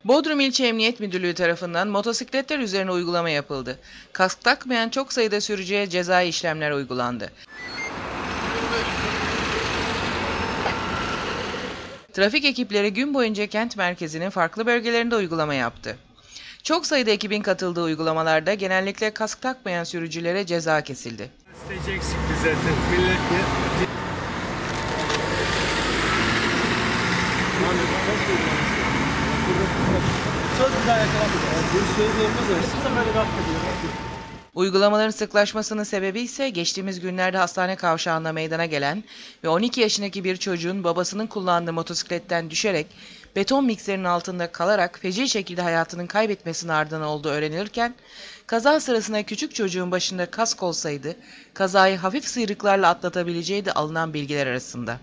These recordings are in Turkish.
Bodrum İlçe Emniyet Müdürlüğü tarafından motosikletler üzerine uygulama yapıldı. Kask takmayan çok sayıda sürücüye cezai işlemler uygulandı. Trafik ekipleri gün boyunca kent merkezinin farklı bölgelerinde uygulama yaptı. Çok sayıda ekibin katıldığı uygulamalarda genellikle kask takmayan sürücülere ceza kesildi. Gazeteci eksikti zaten. Millet Uygulamaların sıklaşmasının sebebi ise geçtiğimiz günlerde hastane kavşağında meydana gelen ve 12 yaşındaki bir çocuğun babasının kullandığı motosikletten düşerek beton mikserin altında kalarak feci şekilde hayatını kaybetmesinin ardından olduğu öğrenilirken, kaza sırasında küçük çocuğun başında kask olsaydı kazayı hafif sıyrıklarla atlatabileceği de alınan bilgiler arasında.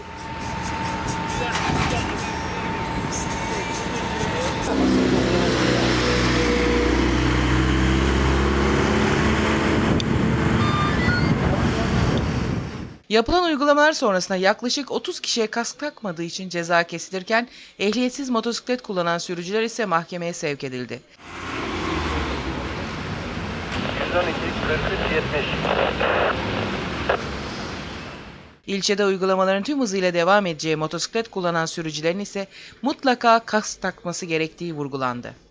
Yapılan uygulamalar sonrasında yaklaşık 30 kişiye kask takmadığı için ceza kesilirken ehliyetsiz motosiklet kullanan sürücüler ise mahkemeye sevk edildi. 112 İlçede uygulamaların tüm hızıyla devam edeceği motosiklet kullanan sürücülerin ise mutlaka kask takması gerektiği vurgulandı.